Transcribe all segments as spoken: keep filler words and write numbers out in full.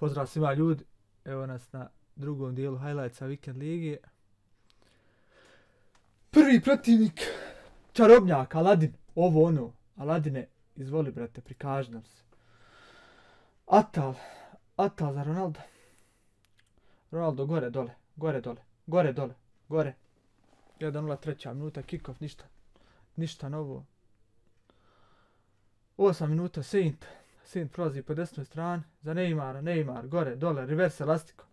Pozdrav svima ljudi. Evo nas na drugom dijelu highlightsa Weekend Lige. Prvi protivnik čarobnjak, Aladin. Ovo ono. Aladine, izvoli brate, prikaži nam se. Atal. Atal za Ronaldo. Ronaldo gore dole. Gore dole. Gore dole. Gore. jedan nula treća minuta. Kick-off. Ništa. Ništa novo. osam minuta. Saint. Saint prolazi po desnoj strani. Za Neymara. Neymar. Gore. Dole. Reverse elastiko.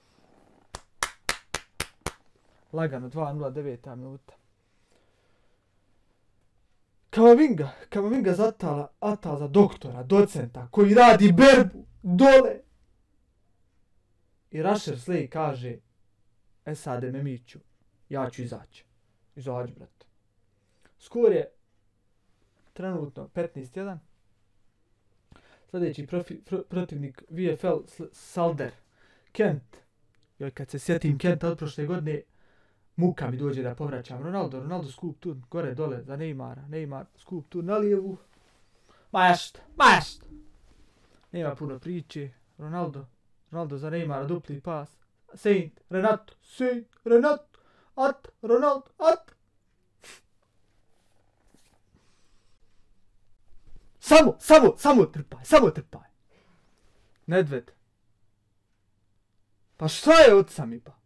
Lagano. dva nula deveta minuta. Kamavinga. Kamavinga za Atala. Atal za doktora. Docenta. Koji radi berbu. Dole. I Rasher Slay kaže Esade Memiću. Ja ću izaći. Izađi, brate. Skor je trenutno petnaest jedan. Sljedeći profi, pro, protivnik V F L Salder. Kent. Joj, kad se sjetim Kenta od prošle godine, muka mi dođe da povraćam. Ronaldo, Ronaldo skup tu, gore, dole, za Neymara. Neymar skup tu na lijevu. Mašta, mašta. Nema puno priče. Ronaldo, Ronaldo za Neymara, dupli pas. Saint, Renato, Saint, Renato, At, Ronaldo, At. Samo, samo, samo trpaj, samo trpaj. Nedved. Pa šta je od sami pa?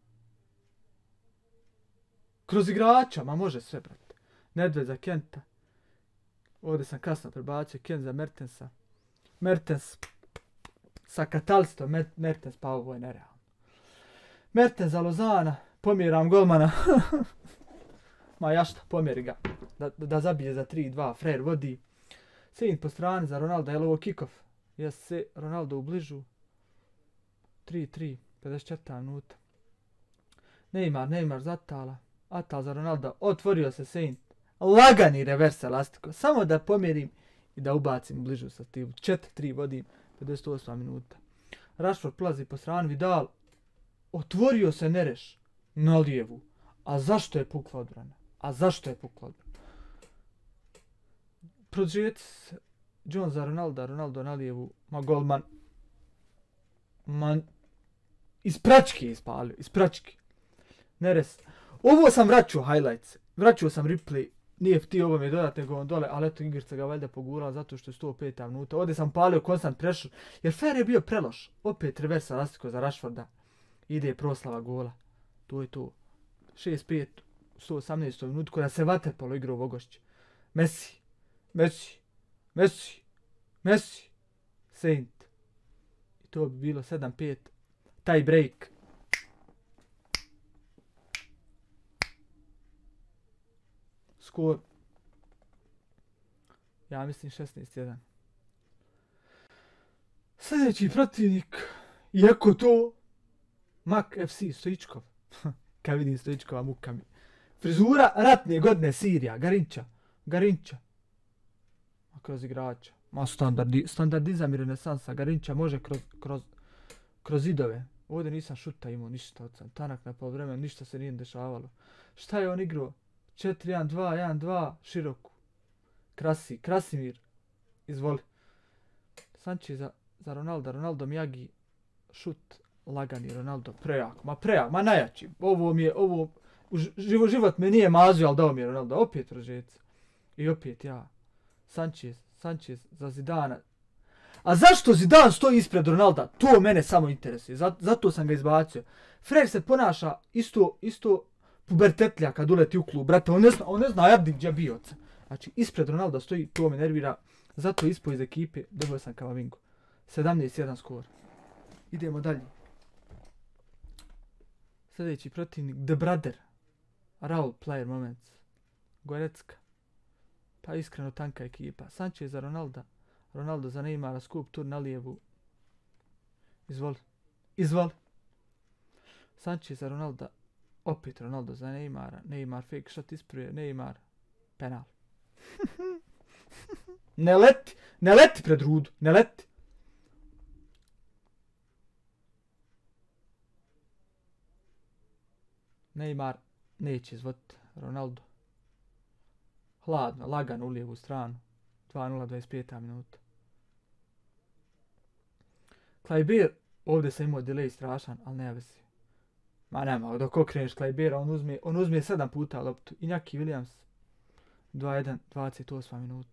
Kroz igrača, ma može sve, brate. Nedved za Kenta. Ovdje sam kasno prebacio, Kent za Mertensa. Mertens sa Katalstom, Mertens, pa ovo je nerealno. Mertens za Lozana, pomjeram golmana. Ma jašta, pomjeri ga. Da, da zabije za tri dva, Frer vodi. Saint po strani za Ronaldo, je li ovo kick-off? Jes se, Ronaldo u bližu. tri tri, pedeset četiri minuta. Neymar, Neymar za Atala. Atal za Ronaldo, otvorio se Saint. Lagani reverse elastiko, samo da pomjerim i da ubacim u bližu sa stivu. četiri tri vodim, pedeset osma minuta. Rashford plazi po strani, Vidal. Otvorio se Nereš na lijevu. A zašto je pukla odbrana? A zašto je pukla odbrana? Produžeci John za Ronaldo, Ronaldo na lijevu, ma golman. Man, iz pračke je ispalio, iz pračke. Neres. Ovo sam vraćao highlights, vraćao sam replay, nije htio ovo mi je dodat nego on dole, ali eto igrica ga valjda pogurala zato što je sto peta minuta. Ovdje sam palio konstant pressure, jer Fer je bio preloš. Opet reversa elastiko za Rashforda. Ide proslava gola. To je to. šest pet, sto osamnaesta minuta koja se vaterpolo igra u Ogošće. Messi. Messi. Messi. Messi. Saint. I to bi bilo sedam pet. Tie break. Skor. Ja mislim šesnaest jedan. Sljedeći protivnik. Iako to Mak F C Stoičkov. Kad vidim Stoičkova muka mi. Frizura ratne godine Sirija. Garinča. Garinča. A kroz igrača. Ma standardi, standardizam i renesansa. Garinča može kroz, kroz, kroz zidove. Ovdje nisam šuta imao ništa od sam. Tanak na pol vremena, ništa se nije dešavalo. Šta je on igrao? četiri jedan dva, jedan dva, široku. Krasi, Krasimir. Izvoli. Sanchez za, za Ronaldo. Ronaldo Miyagi. Šut. Lagani Ronaldo. Prejak. Ma prejak. Ma najjači. Ovo mi je, ovo... Živo, život me nije mazio, ali dao mi je Ronaldo. Opet rožec. I opet ja. Sanchez. Sanchez za Zidana. A zašto Zidane stoji ispred Ronalda? To mene samo interesuje. Zato sam ga izbacio. Fred se ponaša isto, isto pubertetlja kad uleti u klub. Brate, on ne zna, on ne zna jadnik gdje bio. Znači, ispred Ronalda stoji, to me nervira. Zato ispod iz ekipe, dobio sam Kamavingu. sedamnaest jedan skor. Idemo dalje. Sljedeći protivnik, The Brother. Raul Player Moments. Gorecka. Pa iskreno tanka ekipa. Sanchez za Ronalda. Ronaldo za Neymara, skup tur na lijevu. Izvoli. Izvoli. Sanchez za Ronalda. Opet Ronaldo za Neymara. Neymar fake shot isprije. Neymar. Penal. Ne leti. Ne leti pred rudu. Ne leti. Neymar neće izvoditi Ronaldo. Hladno, lagano u lijevu stranu. dva nula dvadeset peta minuta. Klajber Ovdje sam imao delay strašan, ali ne vezi. Ma nema, dok okreneš Klajbera, on uzme, on uzme sedam puta loptu. Inaki Williams, dva jedan, dvadeset osma minuta.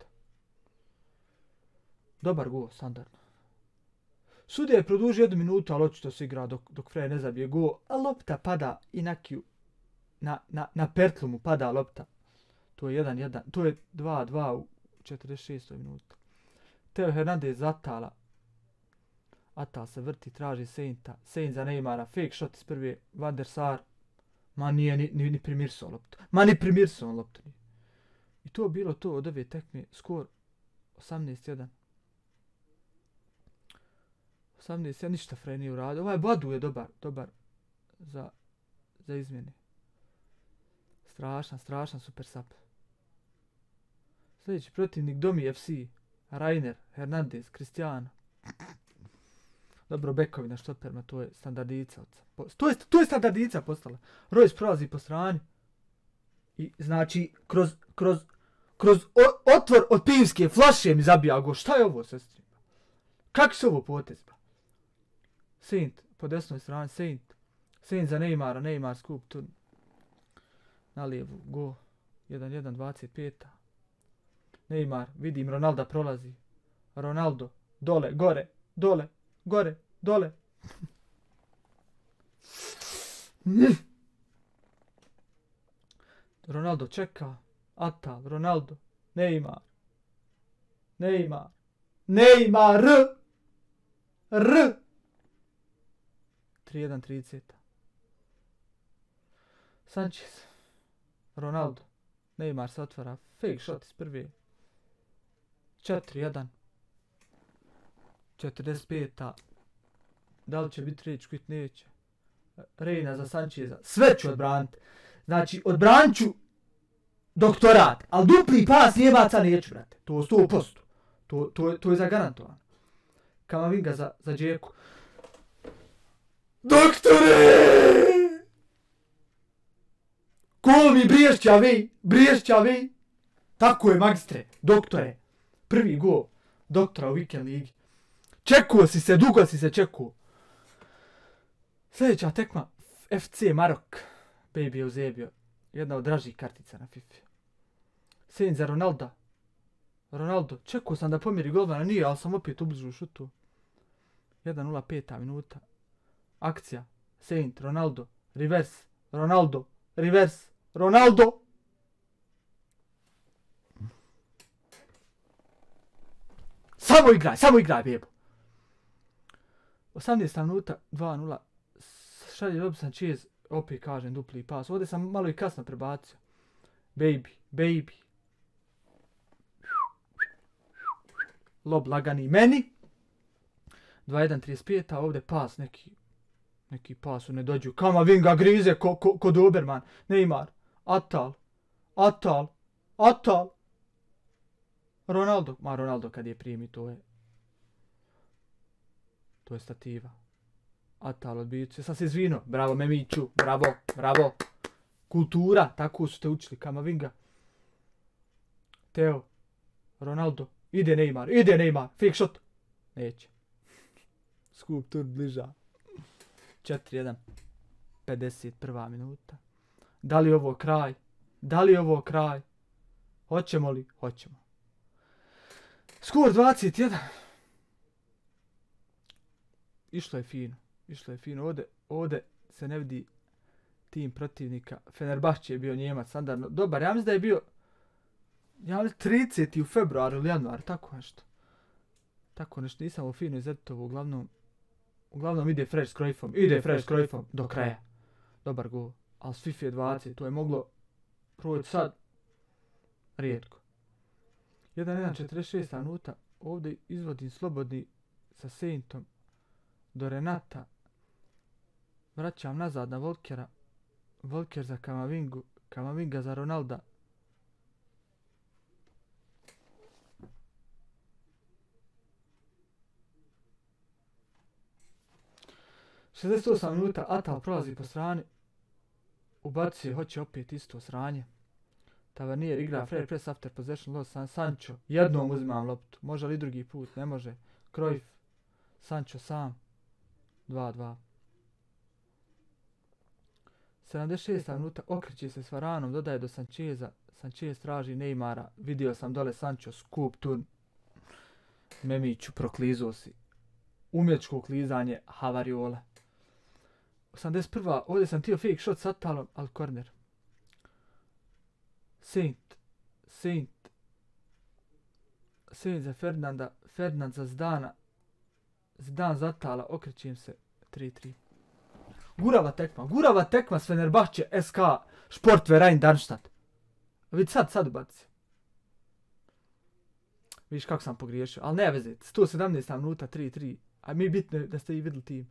Dobar gol, standardno. Sudija je produžio jednu minutu, ali očito se igra dok, dok Fred ne zabije gol, a lopta pada Inakiju. Na, na, na pertlu mu pada lopta. To je jedan jedan, to je dva dva u četrdeset šestoj minuti. Teo Hernandez zatala. Atal se vrti, traži Sainta. Saint za Neymara, fake shot iz prve, Van der Sar. Ma nije ni, ni, ni primirso loptu. Ma ni primirso on loptu. I to bilo to od ove tekme. Skor osamnaest jedan. osamnaest jedan, ništa Fred nije uradio. Ovaj Badu je dobar, dobar za, za izmjene. Strašan, strašan super sub. Sljedeći protivnik Domi F C. Rainer, Hernandez, Cristiano. Dobro, bekovi na štoperima, to je standardica. To je, to je standardica postala. Royce prolazi po strani. I znači, kroz, kroz, kroz o, otvor od pivske flaše mi zabija go. Šta je ovo, sestri? Kako se ovo potez? Saint, po desnoj strani, Saint. Saint za Neymara, Neymar skup tu. Na lijevu, go. jedan jedan, dvadeset pet. Neymar, vidim, Ronaldo prolazi. Ronaldo, dole, gore, dole, gore, dole. Ronaldo čeka. Atal, Ronaldo, Neymar. Neymar. Neymar. R. R. tri jedan, trideset. Sanchez. Ronaldo. Neymar se otvara. Fake shot iz prve. četiri jedan. četrdeset pet. Da li će biti reč, kvit neće. Reina za Sancheza. Sve ću odbraniti. Znači, odbranit ću doktorat. Ali dupli pas Njemaca neću, brate. To sto posto. To, to, to je zagarantovano. Kamavinga za, za Džeku. Doktore! Ko mi briješća vi? Briješća vi? Tako je, magistre. Doktore. Prvi gol doktora u Weekend Ligi. Čekuo si se, dugo si se čekuo. Sljedeća tekma. F C Marok. Baby je uzebio. Jedna od dražih kartica na FIFA. Saint za Ronaldo. Ronaldo. Čekuo sam da pomiri golmana. Nije, ali sam opet ubližu šutu. jedan nula pet minuta. Akcija. Saint, Ronaldo. Reverse. Ronaldo. Reverse. Ronaldo. Samo igraj, samo igraj, bebo. osamnaesta minuta, dva nula. Šalje Rob Sanchez, opet kažem dupli pas. Ovdje sam malo i kasno prebacio. Baby, baby. Lob lagani meni. dva jedan, trideset pet, a ovdje pas neki. Neki pas u ne dođu. Kamavinga grize ko, ko, ko Doberman. Neymar. Atal. Atal. Atal. Ronaldo. Ma Ronaldo kad je primi, to je. To je stativa. Atal odbiju. Sam se izvino. Bravo Memiću. Bravo. Bravo. Kultura. Tako su te učili. Kamavinga. Teo. Ronaldo. Ide Neymar. Ide Neymar. Fake shot. Neće. Skup tur bliža. četiri jedan. pedeset prva minuta. Da li ovo kraj? Da li ovo kraj? Hoćemo li? Hoćemo. Skor dvadeset jedan. Išlo je fino. Išlo je fino. Ovdje, ovdje se ne vidi tim protivnika. Fenerbahče je bio Njemac standardno. Dobar, ja mislim da je bio ja mislim trideseti u februaru ili januaru. Tako nešto. Tako nešto. Nisam ovo fino izeditovo. Uglavnom Uglavnom ide Fresh s Cruyffom. Ide Fresh s Cruyffom do kraja. Dobar gol. Ali s FIFA dvadeset. To je moglo proći sad. Rijetko. jedan jedan, četrdeset šesta minuta. Ovdje izvodim slobodni sa Saintom do Renata. Vraćam nazad na Volkera. Volker za Kamavingu. Kamavinga za Ronalda. šezdeset osma minuta. Atal prolazi po strani. Ubacuje, hoće opet isto sranje. Tavernier igra fair press after possession loss. San Sancho. Jednom uzimam loptu. Može li drugi put? Ne može. Cruyff. Sancho sam. dva dva. sedamdeset šesta minuta, okreće se s Varanom, dodaje do Sancheza. Sanchez traži Neymara, vidio sam dole Sancho, skup turn. Memiću, proklizuo si. Umjetničko klizanje Havariola. osamdeset prva. Ovdje sam tio fake shot s Atalom, ali korner. Saint. Saint. Saint za Ferdinanda. Ferdinand za Zdana. Zdan za Atala. Okrećem se. tri tri. Gurava tekma. Gurava tekma s Fenerbahče S K Sport Verein Darmstadt. Vidi sad, sad ubaci. Vidiš kako sam pogriješio. Ali ne veze. sto sedamnaesta minuta, tri tri. A mi bitno je da ste i vidjeli tim.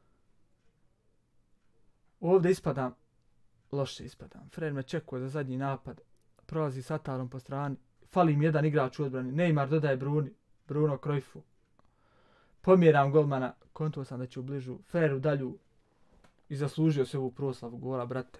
Ovdje ispadam. Loše ispadam. Fred me čekuje za zadnji napad. Prolazi s Atalom po strani. Fali mi jedan igrač u odbrani. Neymar dodaje Bruni. Bruno Cruyffu. Pomjeram golmana. Kontuo sam da će u bližu. Fer u dalju. I zaslužio se ovu proslavu gola, brate.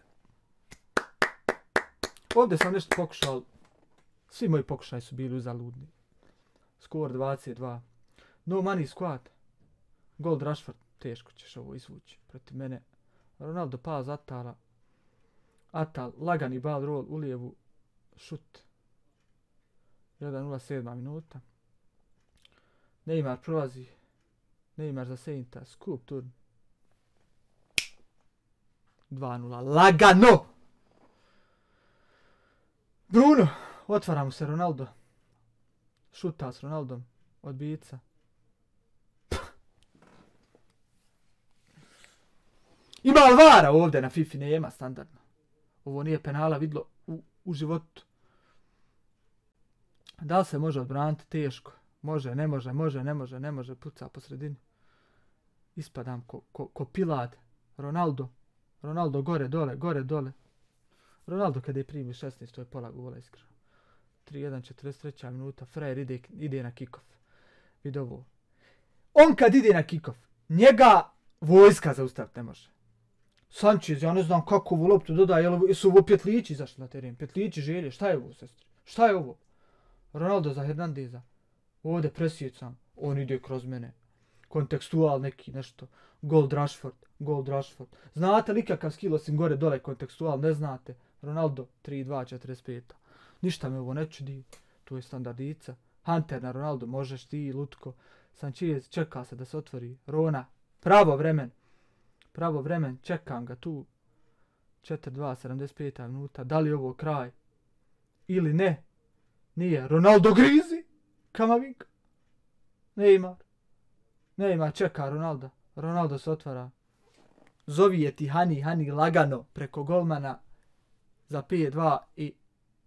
Ovdje sam nešto pokušao. Svi moji pokušaji su bili uzaludni. Skor dvadeset dva. No money squad. Gold Rashford. Teško ćeš ovo izvući protiv mene. Ronaldo pas Atala. Atal, lagani ball roll u lijevu. Šut. jedan nula sedma minuta. Neymar prolazi. Neymar za Sainta. Skup turn. dva nula. Lagano! Bruno! Otvara mu se Ronaldo. Šuta s Ronaldom. Odbijica. Ima Alvara ovdje na Fifi, nema standardno. Ovo nije penala vidlo u, u životu. Da li se može odbraniti? Teško. Može, ne može, može, ne može, ne može. Puca po sredini. Ispadam ko, ko, ko Pilad. Ronaldo. Ronaldo gore, dole, gore, dole. Ronaldo kada je primi šesnaest, to je pola gola iskreno. tri jedan, četrdeset treća minuta. Frajer ide, ide na kick-off. Vidi ovo. On kad ide na kick-off, njega vojska zaustaviti ne može. Sanchez, ja ne znam kako ovu loptu dodaje, jel su ovo pjetlići izašli na teren? Pjetlići želje, šta je ovo, sestri? Šta je ovo? Ronaldo za Hernandeza. Ovdje presjecam, on ide kroz mene. Kontekstual neki, nešto. Gold Rashford, Gold Rashford. Znate li kakav skill osim gore dole kontekstual? Ne znate. Ronaldo, tri dva, četrdeset peta. Ništa me ovo ne čudi. Tu je standardica. Hunter na Ronaldo, možeš ti, Lutko. Sanchez, čeka se da se otvori. Rona, pravo vremen. Pravo vremen, čekam ga tu. četiri dva, sedamdeset peta minuta. Da li je ovo kraj? Ili ne? Nije. Ronaldo grizi. Kamavinga. Neymar. Neymar čeka Ronaldo. Ronaldo se otvara. Zovi je ti Hani, Hani lagano preko golmana za pet dva i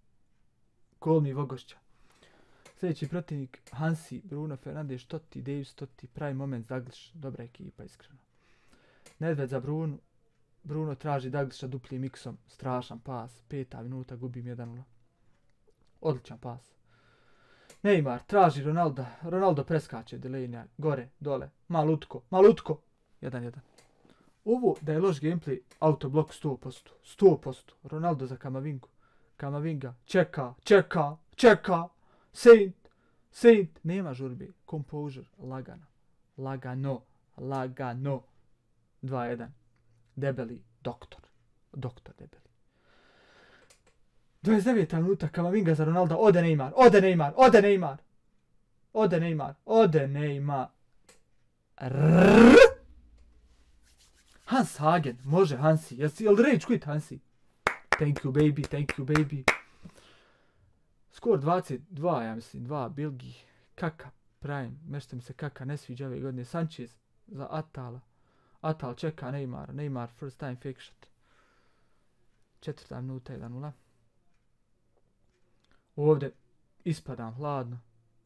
gol mi Vogošća. Sljedeći protivnik Hansi, Bruno Fernandes, Totti, Davis, Totti, pravi moment Daglish. Dobra ekipa, iskreno. Nedved za Bruno. Bruno traži Daglisha duplim miksom. Strašan pas. Peta minuta, gubim jedan nula. Odličan pas. Neymar traži Ronaldo. Ronaldo preskače Delaney. Gore, dole. Malutko, Malutko. jedan jedan. Ovo da je loš gameplay, autoblok sto posto. sto posto. Ronaldo za Kamavingu. Kamavinga. Čeka, čeka, čeka. Saint, Saint. Nema žurbi. Composure. Lagano. Lagano. Lagano. dva jedan. Debeli. Doktor. Doktor debeli. dvadeset deveta minuta. Kamavinga za Ronaldo. Ode Neymar. Ode Neymar. Ode Neymar. Ode Neymar. Ode Neymar. Rrrr. Hans Hagen. Može Hansi. Jesi jel rage quit Hansi? Thank you baby. Thank you baby. Skor dvadeset dva, ja mislim. dva. Bilgi. Kaka. Prime. Nešto mi se Kaka ne sviđa ove godine. Sanchez za Atala. Atal čeka Neymar. Neymar first time fake shot. Četvrta minuta, jedan nula. Ovdje ispadam hladno.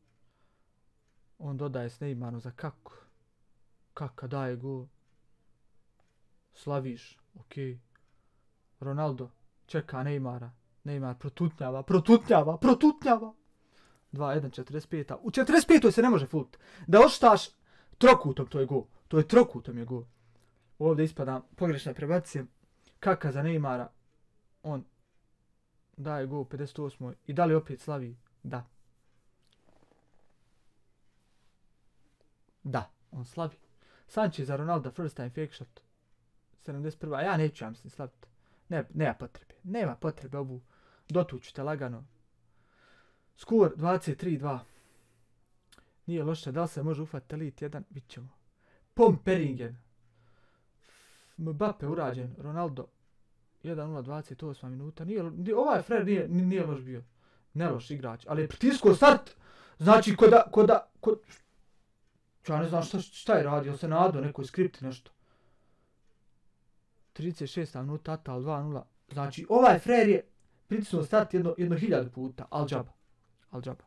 On dodaje s Neymarom za Kaku. Kaka daje gol. Slaviš. Okej. Okay. Ronaldo čeka Neymara. Neymar protutnjava, protutnjava, protutnjava. dva jedan, četrdeset peta. U četrdeset petoj se ne može fult. Da oštaš trokutom, to je gol. To je trokutom je gol. Ovdje ispadam pogrešne prebacije. Kaka za Neymara. On daje gol u pedeset osmoj. I da li opet slavi? Da. Da, on slavi. Sanchez za Ronaldo, first time fake shot. sedamdeset prva. Ja neću, ja mislim, slaviti. Ne, nema potrebe. Nema potrebe ovu. Dotuću te lagano. Skor dvadeset tri dva. Nije loše. Da li se može ufati Elite jedan? Bit ćemo. Pomperingen. Mbappe urađen. Ronaldo. jedan nula dvadeset osma minuta. Nije, nije, ovaj Fred nije, nije loš bio. Ne loš igrač. Ali je pritiskao start. Znači ko da... Ko da ko... Ja ne znam šta, šta je radio. Se nadao nekoj skripti nešto. trideset šesta minuta. Atal dva nula. Znači ovaj Fred je pritisnuo start jedno, jedno hiljadu puta. Al džaba. Al džaba.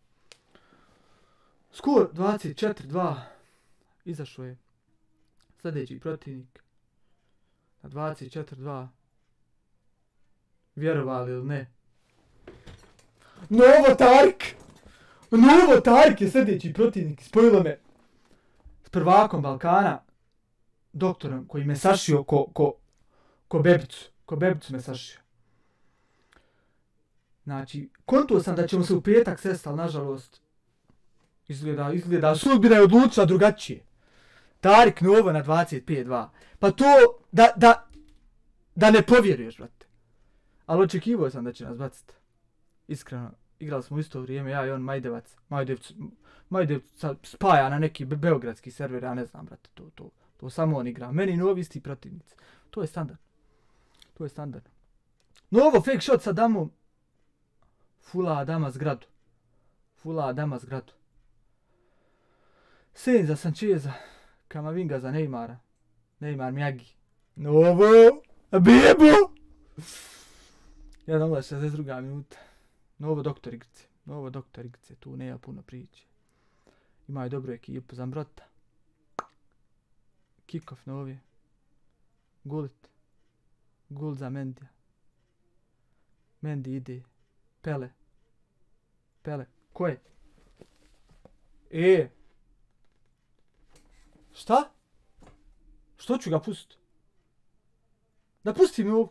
Skor dvadeset četiri dva. Izašao je sljedeći protivnik. Na dvadeset četiri dva. Vjerovali ili ne? Novo Tarik! Novo Tarik je sljedeći protivnik. Spojilo me s prvakom Balkana. Doktorom koji me sašio ko, ko, ko bebicu. Ko bebicu me sašio. Znači, kontuo sam da ćemo se u petak sest, ali nažalost izgleda, izgleda, sudbina je odlučila drugačije. Tarik Novo na dvadeset pet dva. Pa to, da, da, da ne povjeruješ, brate. Ali očekivao sam da će nas baciti. Iskreno, igrali smo u isto vrijeme, ja i on Majdevac. Majdevac, Majdevac spaja na neki be beogradski server, ja ne znam, brate, to, to, to samo on igra. Meni Novi isti protivnici. To je standard. To je standard. Novo fake shot sa damom. Fula Adama zgradu. Fula Adama zgradu. Sen za Sancheza. Kamavinga za Neymara. Neymar Miyagi. Novo. Bebo. jedan nula šezdeset druga minuta. Novo doktor igrice. Novo doktor igrice. Tu nema puno priče. Imaju dobru ekipu. Zambrota. Kickoff novi. Gullit. Gul za Mendija. Mendi ide. Pele. Pele. Ko je? E. Šta? Što ću ga pustiti? Da pusti mi ovo.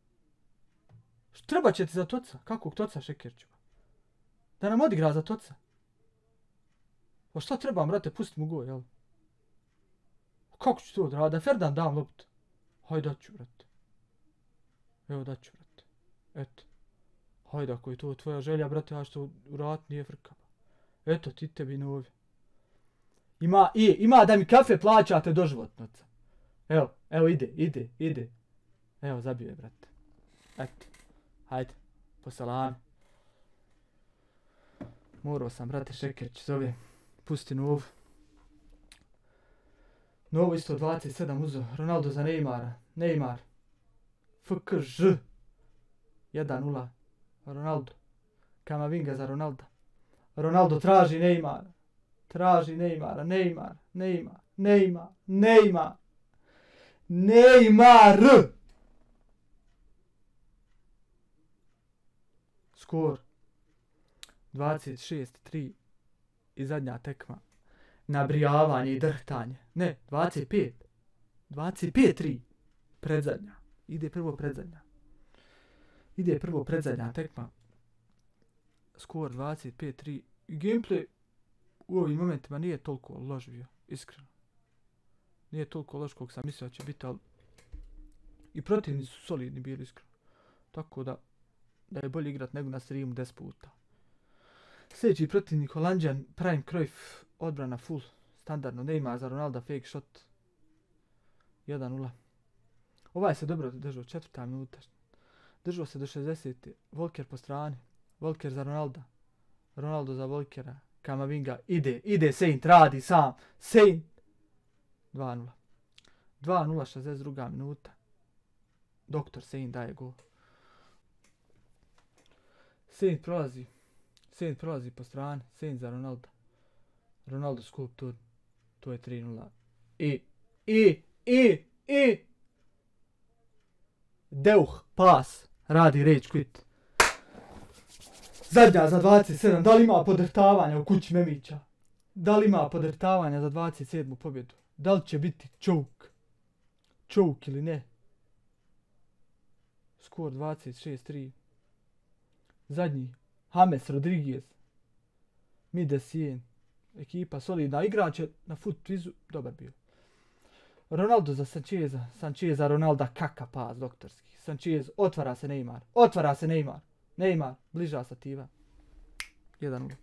Treba će ti za toca. Kakvog toca, Šekerću? Da nam odigra za toca. Pa šta trebam, brate, pusti mu go, jel? Kako ću to odraditi? Da Ferdinand dam loptu. Hajde, daću, brate. Evo, daću, brate. Eto. Hajde, ako je to tvoja želja, brate, ja što urat nije frka. Eto, ti tebi Novi. Ima, i, ima da mi kafe plaćate doživotnoca. Evo, evo, ide, ide, ide. Evo, zabio je, brate. Eto. Hajde, po salami. Morao sam, brate, Šekerć, zove. Pusti Novu. Novo isto dvadeset sedam uzo. Ronaldo za Neymara. Neymar. F K Ž. jedan nula. Ronaldo. Kamavinga za Ronaldo. Ronaldo traži Neymara. Traži Neymara. Neymar. Neymar. Neymar. Neymar. Neymar. Skor. dvadeset šest tri. I zadnja tekma. Nabrijavanje i drhtanje. Ne, dvadeset pet. dvadeset pet tri. Predzadnja. Ide prvo predzadnja. Ide prvo predzadnja tekma. Skor dvadeset pet tri. I gameplay u ovim momentima nije toliko loš bio. Iskreno. Nije toliko loš koliko sam mislio da će biti, ali i protivni su solidni bili, iskreno. Tako da, da je bolje igrat nego na streamu deset puta. Sljedeći protivnik Holandjan, Prime Cruyff, odbrana full, standardno, Neymar za Ronaldo, fake shot, jedan nula. Ovaj se dobro držao, četvrta minuta. Držao se do šezdesete. Volker po strani, Volker za Ronaldo, Ronaldo za Volkera, Kamavinga, ide, ide, Saint radi sam, Saint, dva nula. dva nula, šezdeset druga minuta. Doktor Saint daje gol. Saint prolazi. Saint prolazi po strani. Saint za Ronaldo. Ronaldo skup tu. To je tri nula. I, i, i, i. Deuh, pas. Radi rage quit. Zadnja za dvadeset sedam. Da li ima podrhtavanja u kući Memića? Da li ima podrhtavanja za dvadeset sedmu pobjedu? Da li će biti choke? Choke ili ne? Skor dvadeset šest tri. Zadnji. James Rodriguez. Midesijen. Ekipa solidna. Igrač je na foot vizu dobar bio. Ronaldo za Sancheza, Sancheza, Ronalda, kaka pas doktorski. Sanchez, otvara se Neymar, otvara se Neymar. Neymar, bliža sativa. jedan nula.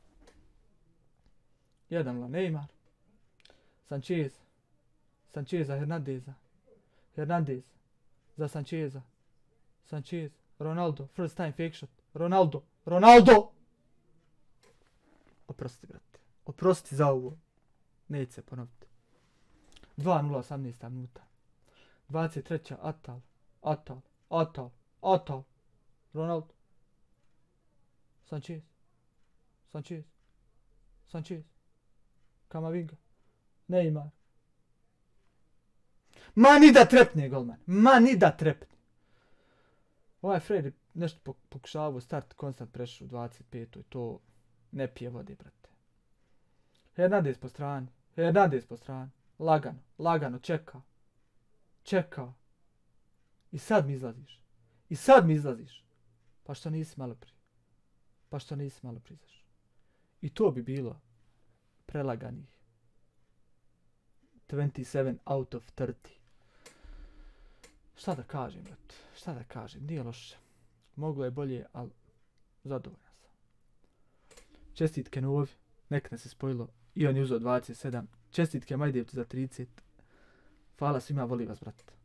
jedan nula, Neymar. Sanchez. Sanchez za Hernandeza. Hernandez za Sancheza. Sanchez, Ronaldo, first time fake shot. Ronaldo, Ronaldo! Oprosti, brate. Oprosti za ovo. Neće se ponoviti. dva nula, osamnaesta minuta. dvadeset treća Atal. Atal. Atal. Atal. Ronaldo. Sanchez. Sanchez. Sanchez. Kamavinga. Neymar. Ma ni da trepne, golman. Ma ni da trepne. Ovaj Fred nešto pokušavao start, konstant prešao u dvadeset petoj. To ne pije vode, brate. Hernandez po strani. Hernandez po strani. Lagano, lagano, čeka. Čeka. I sad mi izlaziš. I sad mi izlaziš. Pa što nisi malo prije? Pa što nisi malo prije izašao? I to bi bilo prelaganih dvadeset sedam out of trideset. Šta da kažem, brate? Šta da kažem? Nije loše. Moglo je bolje, ali zadovoljan sam. Čestitke Novi. Nek ne se spojilo. I on je uzeo dvadeset sedam. Čestitke Majdevcu za trideset. Hvala svima, volim vas, brate.